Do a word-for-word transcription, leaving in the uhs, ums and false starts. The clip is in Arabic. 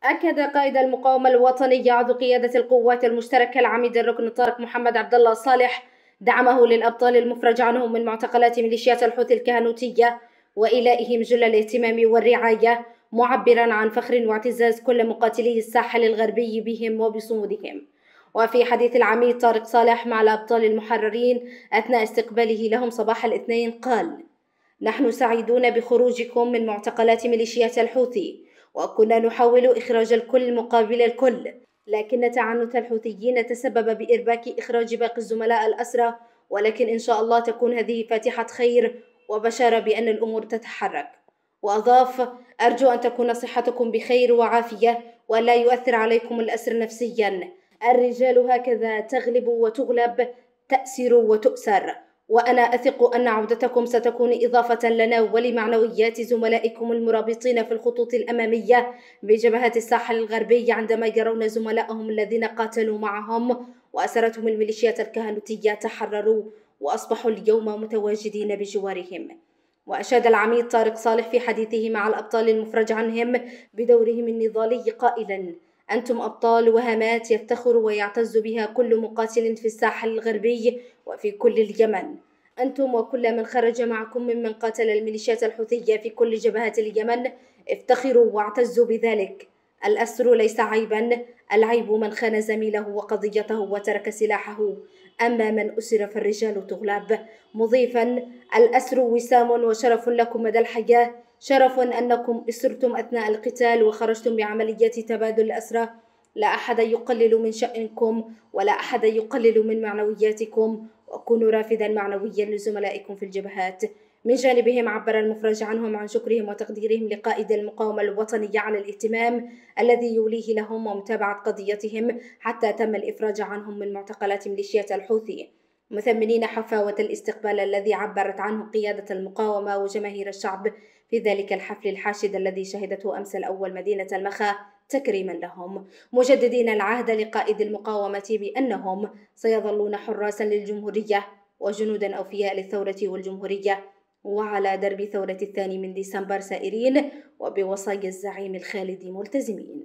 أكد قائد المقاومة الوطني عضو قيادة القوات المشتركة العميد الركن الطارق محمد عبد الله صالح دعمه للأبطال المفرج عنهم من معتقلات ميليشيات الحوثي الكهنوتية وإيلائهم جل الاهتمام والرعاية، معبرا عن فخر واعتزاز كل مقاتلي الساحل الغربي بهم وبصمودهم. وفي حديث العميد طارق صالح مع الأبطال المحررين أثناء استقباله لهم صباح الاثنين قال: نحن سعيدون بخروجكم من معتقلات ميليشيات الحوثي، وكنا نحاول إخراج الكل مقابل الكل، لكن تعنت الحوثيين تسبب بإرباك إخراج باقي الزملاء الأسرى، ولكن إن شاء الله تكون هذه فاتحة خير وبشارة بأن الأمور تتحرك. وأضاف: أرجو أن تكون صحتكم بخير وعافية ولا يؤثر عليكم الأسر نفسيا. الرجال هكذا تغلب وتغلب، تأسر وتؤسر، وأنا أثق أن عودتكم ستكون إضافة لنا ولمعنويات زملائكم المرابطين في الخطوط الأمامية بجبهات الساحل الغربي عندما يرون زملائهم الذين قاتلوا معهم وأسرتهم الميليشيات الكهنوتية تحرروا وأصبحوا اليوم متواجدين بجوارهم. وأشاد العميد طارق صالح في حديثه مع الأبطال المفرج عنهم بدورهم النضالي قائلا: أنتم أبطال وهامات يفتخر ويعتز بها كل مقاتل في الساحل الغربي وفي كل اليمن. أنتم وكل من خرج معكم ممن قاتل الميليشيات الحوثية في كل جبهات اليمن افتخروا واعتزوا بذلك. الأسر ليس عيبا، العيب من خان زميله وقضيته وترك سلاحه، أما من أسر فالرجال تغلب، مضيفا: الأسر وسام وشرف لكم مدى الحياة، شرف أنكم أسرتم أثناء القتال وخرجتم بعمليات تبادل الأسرى. لا أحد يقلل من شأنكم ولا أحد يقلل من معنوياتكم، وكونوا رافدا معنويا لزملائكم في الجبهات. من جانبهم عبر المفرج عنهم عن شكرهم وتقديرهم لقائد المقاومة الوطنية على الاهتمام الذي يوليه لهم ومتابعة قضيتهم حتى تم الإفراج عنهم من معتقلات ميليشيات الحوثي، مثمنين حفاوة الاستقبال الذي عبرت عنه قيادة المقاومة وجماهير الشعب في ذلك الحفل الحاشد الذي شهدته أمس الأول مدينة المخا تكريما لهم، مجددين العهد لقائد المقاومة بأنهم سيظلون حراسا للجمهورية وجنودا أوفياء للثورة والجمهورية، وعلى درب ثورة الثاني من ديسمبر سائرين وبوصايا الزعيم الخالد ملتزمين.